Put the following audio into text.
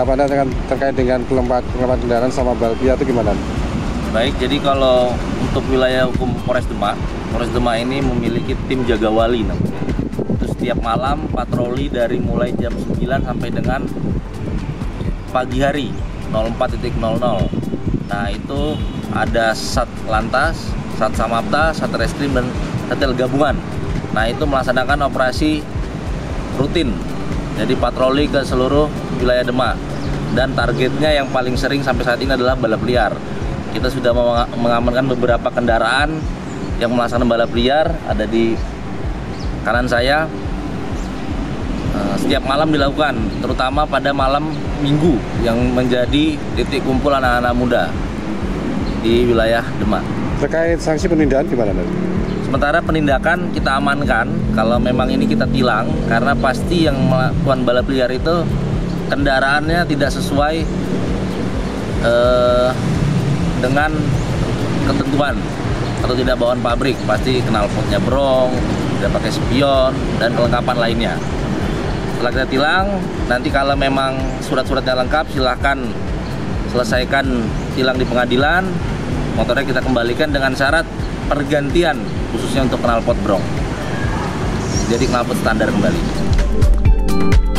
tanggapannya terkait dengan kelengkapan kendaraan sama balap liar itu gimana? Baik, jadi kalau untuk wilayah hukum Polres Demak ini memiliki tim jaga wali namanya. Itu setiap malam patroli dari mulai jam 9 sampai dengan pagi hari 04.00. Nah, itu ada Sat Lantas, Sat Samapta, Sat Reskrim, dan Detail Gabungan. Nah, itu melaksanakan operasi rutin. Jadi patroli ke seluruh wilayah Demak. Dan targetnya yang paling sering sampai saat ini adalah balap liar. Kita sudah mengamankan beberapa kendaraan yang melaksanakan balap liar, ada di kanan saya. Setiap malam dilakukan, terutama pada malam Minggu yang menjadi titik kumpul anak-anak muda di wilayah Demak. Terkait sanksi penindakan gimana? Sementara penindakan kita amankan, kalau memang ini kita tilang, karena pasti yang melakukan balap liar itu kendaraannya tidak sesuai dengan ketentuan atau tidak bawaan pabrik, pasti knalpotnya brong, tidak pakai spion, dan kelengkapan lainnya. Setelah kita tilang, nanti kalau memang surat-suratnya lengkap, silahkan selesaikan tilang di pengadilan, motornya kita kembalikan dengan syarat pergantian khususnya untuk knalpot brong, jadi knalpot standar kembali.